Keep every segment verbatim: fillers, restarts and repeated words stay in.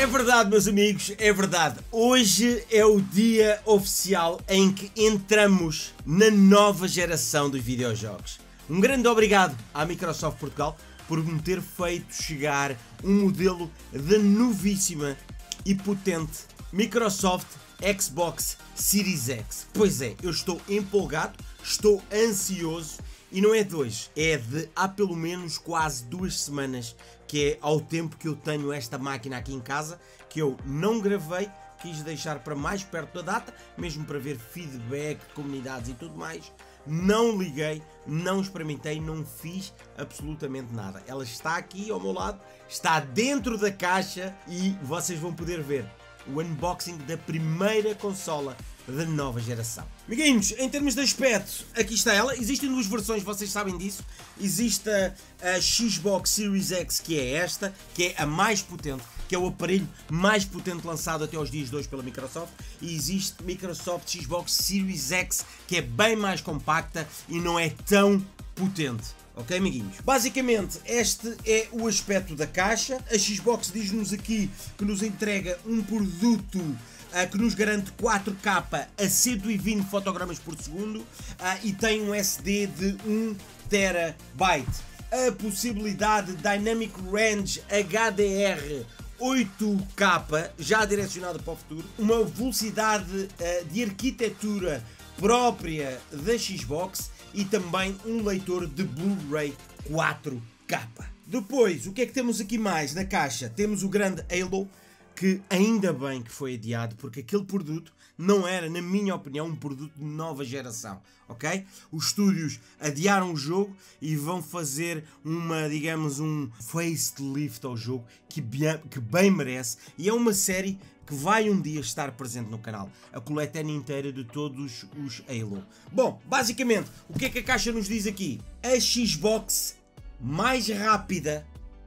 É verdade, meus amigos, é verdade. Hoje é o dia oficial em que entramos na nova geração dos videojogos. Um grande obrigado à Microsoft Portugal por me ter feito chegar um modelo da novíssima e potente Microsoft Xbox Series X. Pois é, eu estou empolgado, estou ansioso e não é de hoje, é de há pelo menos quase duas semanas, que é ao tempo que eu tenho esta máquina aqui em casa, que eu não gravei, quis deixar para mais perto da data, mesmo para ver feedback, comunidades e tudo mais. Não liguei, não experimentei, não fiz absolutamente nada. Ela está aqui ao meu lado, está dentro da caixa e vocês vão poder ver o unboxing da primeira consola da nova geração. Amiguinhos, em termos de aspecto, aqui está ela. Existem duas versões, vocês sabem disso. Existe a, a Xbox Series X, que é esta, que é a mais potente, que é o aparelho mais potente lançado até aos dias de hoje pela Microsoft. E existe Microsoft Xbox Series X, que é bem mais compacta e não é tão potente. Ok, amiguinhos? Basicamente, este é o aspecto da caixa. A Xbox diz-nos aqui que nos entrega um produto uh, que nos garante quatro K a cento e vinte fotogramas por segundo uh, e tem um S D de um terabyte. A possibilidade de Dynamic Range H D R oito K, já direcionada para o futuro. Uma velocidade uh, de arquitetura própria da Xbox e também um leitor de Blu-ray quatro K. Depois, o que é que temos aqui mais na caixa? Temos o grande Halo, que ainda bem que foi adiado, porque aquele produto não era, na minha opinião, um produto de nova geração, ok? Os estúdios adiaram o jogo e vão fazer uma, digamos, um facelift ao jogo que bem, que bem merece, e é uma série que vai um dia estar presente no canal, a coletânea inteira de todos os Halo. Bom, basicamente, o que é que a caixa nos diz aqui? A Xbox mais rápida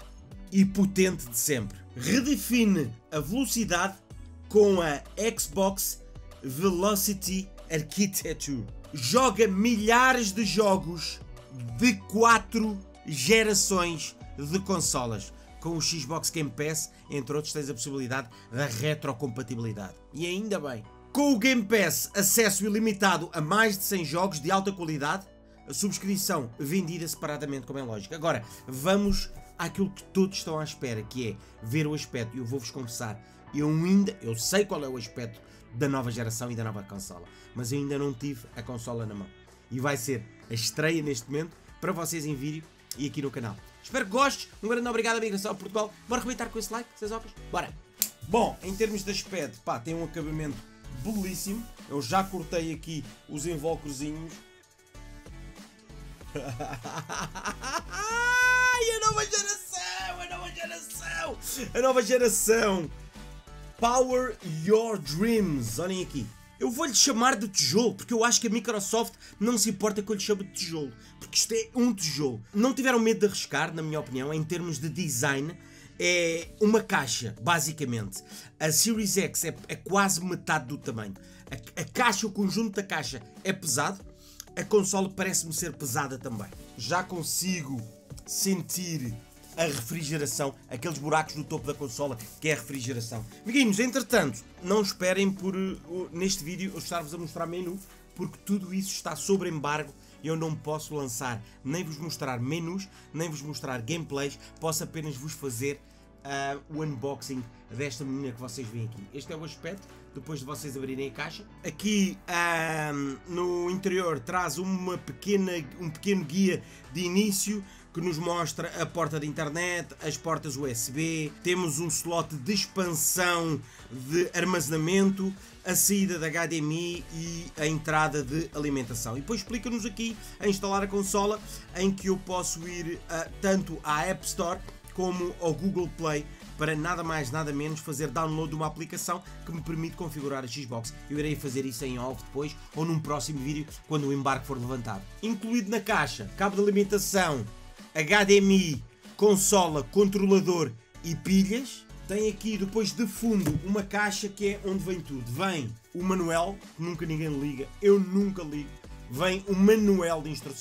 e potente de sempre. Redefine a velocidade com a Xbox Velocity Architecture. Joga milhares de jogos de quatro gerações de consolas. Com o Xbox Game Pass, entre outros, tens a possibilidade da retrocompatibilidade. E ainda bem. Com o Game Pass, acesso ilimitado a mais de cem jogos de alta qualidade, a subscrição vendida separadamente, como é lógico. Agora, vamos àquilo que todos estão à espera, que é ver o aspecto. E eu vou-vos confessar, eu ainda, eu sei qual é o aspecto da nova geração e da nova consola, mas eu ainda não tive a consola na mão. E vai ser a estreia neste momento, para vocês em vídeo e aqui no canal. Espero que gostes. Um grande obrigado, Microsoft Portugal. Bora arrebentar com esse like, seus óculos? Bora! Bom, em termos de aspecto, pá, tem um acabamento belíssimo. Eu já cortei aqui os invólucrozinhos. Ai, a nova geração! A nova geração! A nova geração! Power Your Dreams. Olhem aqui. Eu vou-lhe chamar de tijolo, porque eu acho que a Microsoft não se importa que eu lhe chame de tijolo, porque isto é um tijolo. Não tiveram medo de arriscar, na minha opinião, em termos de design. É uma caixa, basicamente. A Series X é, é quase metade do tamanho. A, a caixa, o conjunto da caixa é pesado. A consola parece-me ser pesada também. Já consigo sentir a refrigeração, aqueles buracos no topo da consola, que é a refrigeração. Amiguinhos, entretanto, não esperem por uh, neste vídeo eu estar-vos a mostrar menu, porque tudo isso está sob embargo. Eu não posso lançar, nem vos mostrar menus, nem vos mostrar gameplays, posso apenas vos fazer uh, o unboxing desta menina que vocês veem aqui. Este é o aspecto, depois de vocês abrirem a caixa. Aqui um, no interior traz uma pequena, um pequeno guia de início, que nos mostra a porta de internet, as portas U S B, temos um slot de expansão de armazenamento, a saída da H D M I e a entrada de alimentação. E depois explica-nos aqui a instalar a consola, em que eu posso ir uh, tanto à App Store como ao Google Play, para nada mais nada menos fazer download de uma aplicação que me permite configurar a Xbox. Eu irei fazer isso em off depois ou num próximo vídeo, quando o embarque for levantado. Incluído na caixa, cabo de alimentação, H D M I, consola, controlador e pilhas. Tem aqui depois de fundo uma caixa que é onde vem tudo. Vem o manual, que nunca ninguém liga, eu nunca ligo. Vem o manual de instruções,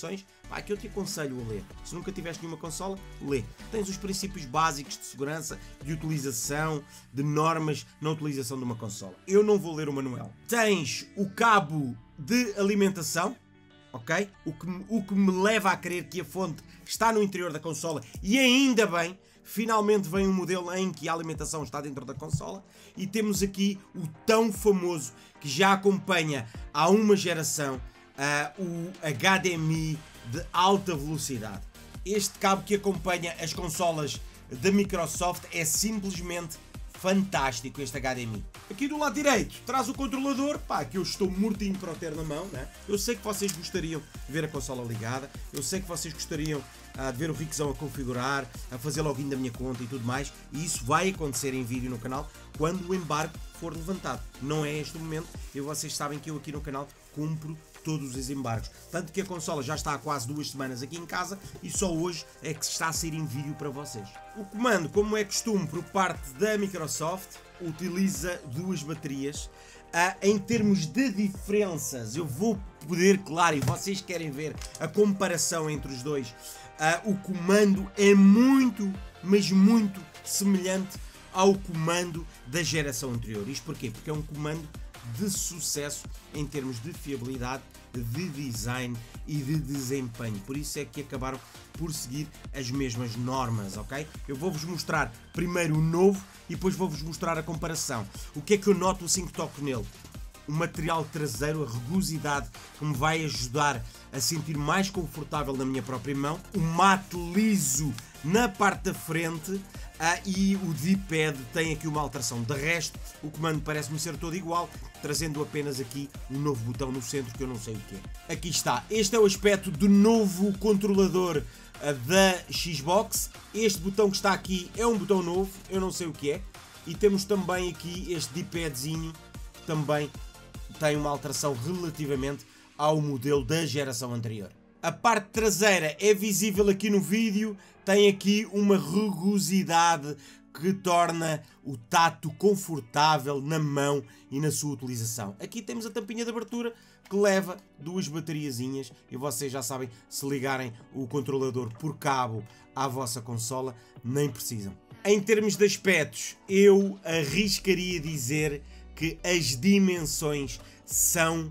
pá, que eu te aconselho a ler. Se nunca tiveste nenhuma consola, lê. Tens os princípios básicos de segurança, de utilização, de normas na utilização de uma consola. Eu não vou ler o manual. Tens o cabo de alimentação, ok? O que, o que me leva a crer que a fonte está no interior da consola, e ainda bem. Finalmente vem um modelo em que a alimentação está dentro da consola, e temos aqui o tão famoso, que já acompanha há uma geração, uh, o H D M I de alta velocidade. Este cabo que acompanha as consolas da Microsoft é simplesmente fantástico, este H D M I. Aqui do lado direito traz o controlador, pá, que eu estou mortinho para o ter na mão, né? Eu sei que vocês gostariam de ver a consola ligada, eu sei que vocês gostariam uh, de ver o Rickzão a configurar, a fazer login da minha conta e tudo mais, e isso vai acontecer em vídeo no canal quando o embargo for levantado. Não é este o momento, e vocês sabem que eu aqui no canal cumpro todos os embargos. Tanto que a consola já está há quase duas semanas aqui em casa e só hoje é que está a sair em vídeo para vocês. O comando, como é costume por parte da Microsoft, utiliza duas baterias. Uh, em termos de diferenças, eu vou poder, claro, e vocês querem ver a comparação entre os dois, uh, o comando é muito, mas muito semelhante ao comando da geração anterior. Isto porquê? Porque é um comando de sucesso em termos de fiabilidade, de design e de desempenho. Por isso é que acabaram por seguir as mesmas normas, ok? Eu vou-vos mostrar primeiro o novo e depois vou-vos mostrar a comparação. O que é que eu noto assim que toco nele? O material traseiro, a rugosidade que me vai ajudar a sentir mais confortável na minha própria mão. O mate liso na parte da frente. Ah, e o D-pad tem aqui uma alteração. De resto, o comando parece-me ser todo igual, trazendo apenas aqui um novo botão no centro que eu não sei o que é. Aqui está. Este é o aspecto do novo controlador ah, da Xbox. Este botão que está aqui é um botão novo, eu não sei o que é. E temos também aqui este D-padzinho, que também tem uma alteração relativamente ao modelo da geração anterior. A parte traseira é visível aqui no vídeo, tem aqui uma rugosidade que torna o tato confortável na mão e na sua utilização. Aqui temos a tampinha de abertura que leva duas bateriazinhas e vocês já sabem, se ligarem o controlador por cabo à vossa consola, nem precisam. Em termos de aspectos, eu arriscaria dizer que as dimensões são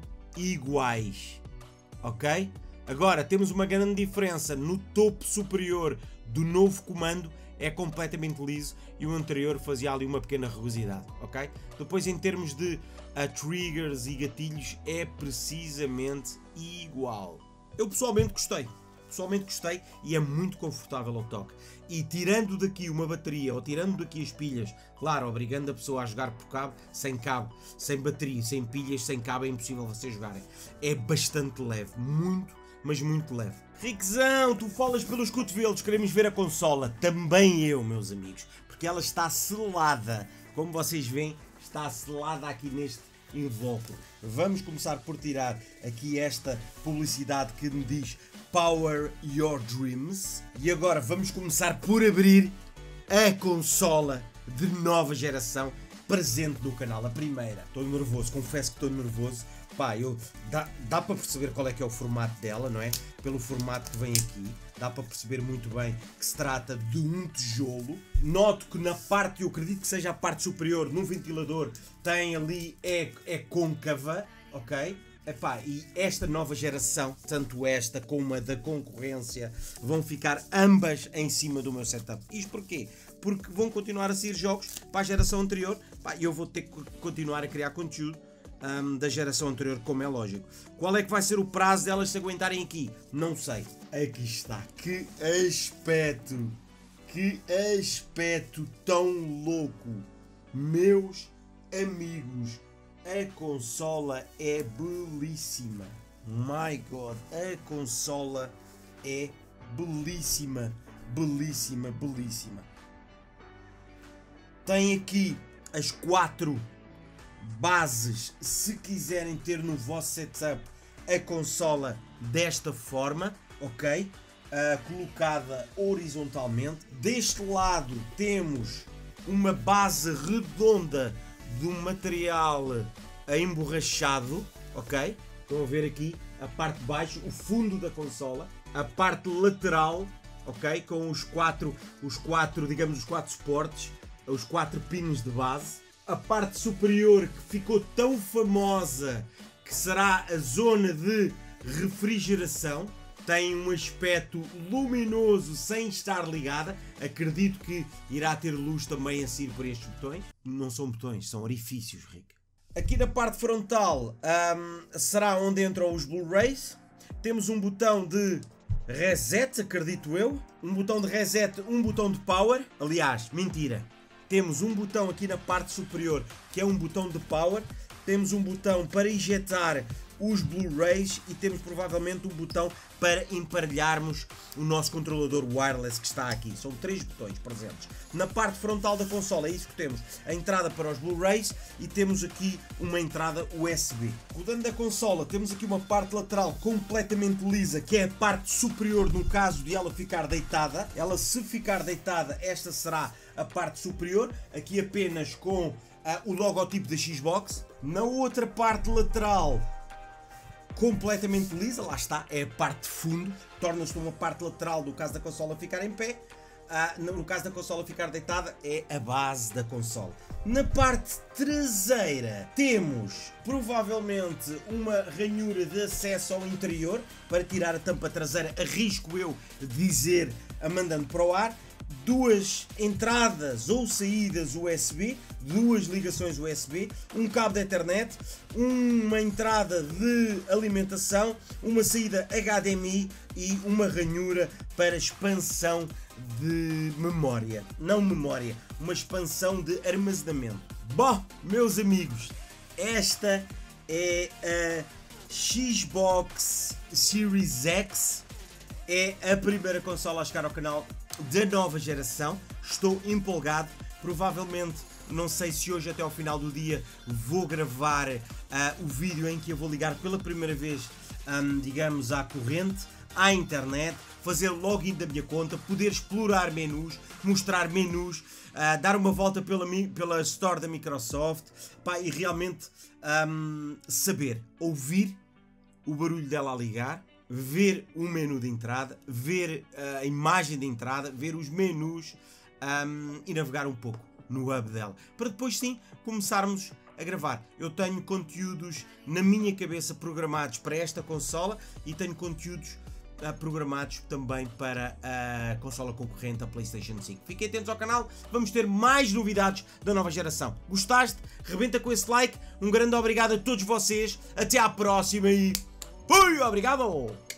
iguais, ok? Agora, temos uma grande diferença no topo superior do novo comando, é completamente liso e o anterior fazia ali uma pequena rugosidade, ok? Depois, em termos de uh, triggers e gatilhos, é precisamente igual. Eu pessoalmente gostei, pessoalmente gostei e é muito confortável ao toque. E tirando daqui uma bateria ou tirando daqui as pilhas, claro, obrigando a pessoa a jogar por cabo, sem cabo, sem bateria, sem pilhas, sem cabo, é impossível vocês jogarem. É bastante leve, muito, mas muito leve. Rickzão, tu falas pelos cotovelos, queremos ver a consola. Também eu, meus amigos, porque ela está selada. Como vocês veem, está selada aqui neste invólucro. Vamos começar por tirar aqui esta publicidade que me diz Power Your Dreams. E agora vamos começar por abrir a consola de nova geração presente no canal, a primeira. Estou nervoso, confesso que estou nervoso. Pá, eu, dá, dá para perceber qual é que é o formato dela, não é? Pelo formato que vem aqui, dá para perceber muito bem que se trata de um tijolo. Noto que na parte, eu acredito que seja a parte superior, no ventilador, tem ali, é, é côncava, ok? Epá, e esta nova geração, tanto esta como a da concorrência, vão ficar ambas em cima do meu setup. Isto porquê? Porque vão continuar a sair jogos para a geração anterior, pá, e eu vou ter que continuar a criar conteúdo um, da geração anterior, como é lógico. Qual é que vai ser o prazo delas se aguentarem aqui? Não sei. Aqui está. Que aspecto! Que aspecto tão louco! Meus amigos, a consola é belíssima. My God, a consola é belíssima, belíssima, belíssima. Tem aqui as quatro bases, se quiserem ter no vosso setup a consola desta forma, ok? Uh, colocada horizontalmente. Deste lado temos uma base redonda de um material emborrachado, ok? Estão a ver aqui a parte de baixo, o fundo da consola, a parte lateral, ok? Com os quatro, os quatro, digamos, os quatro suportes, os quatro pinos de base. A parte superior que ficou tão famosa, que será a zona de refrigeração, tem um aspecto luminoso sem estar ligada. Acredito que irá ter luz também a sair por estes botões. Não são botões, são orifícios, Rick. Aqui na parte frontal um, será onde entram os Blu-rays. Temos um botão de reset, acredito eu. Um botão de reset, um botão de power. Aliás, mentira. Temos um botão aqui na parte superior que é um botão de power. Temos um botão para injetar os Blu-rays e temos provavelmente um botão para emparelharmos o nosso controlador wireless que está aqui. São três botões presentes. Na parte frontal da consola é isso que temos. A entrada para os Blu-rays e temos aqui uma entrada U S B. Mudando da consola, temos aqui uma parte lateral completamente lisa, que é a parte superior no caso de ela ficar deitada. Ela, se ficar deitada, esta será a parte superior, aqui apenas com uh, o logotipo da Xbox. Na outra parte lateral, completamente lisa, lá está, é a parte de fundo, torna-se uma parte lateral no caso da consola ficar em pé, uh, no caso da consola ficar deitada é a base da consola. Na parte traseira temos provavelmente uma ranhura de acesso ao interior para tirar a tampa traseira, arrisco eu dizer, a mandando para o ar. Duas entradas ou saídas U S B, duas ligações U S B, um cabo de Ethernet, uma entrada de alimentação, uma saída H D M I e uma ranhura para expansão de memória. Não memória, uma expansão de armazenamento. Bom, meus amigos, esta é a Xbox Series X. É a primeira consola a chegar ao canal da nova geração. Estou empolgado. Provavelmente, não sei se hoje até ao final do dia vou gravar uh, o vídeo em que eu vou ligar pela primeira vez, um, digamos, à corrente, à internet, fazer login da minha conta, poder explorar menus, mostrar menus, uh, dar uma volta pela, pela Store da Microsoft, pá, e realmente um, saber, ouvir o barulho dela a ligar, ver o menu de entrada, ver a imagem de entrada, ver os menus um, e navegar um pouco no hub dela, para depois sim começarmos a gravar. Eu tenho conteúdos na minha cabeça programados para esta consola e tenho conteúdos uh, programados também para a consola concorrente, a PlayStation cinco. Fiquem atentos ao canal, vamos ter mais novidades da nova geração. Gostaste? Rebenta com esse like, um grande obrigado a todos vocês, até à próxima e... Fui, obrigado!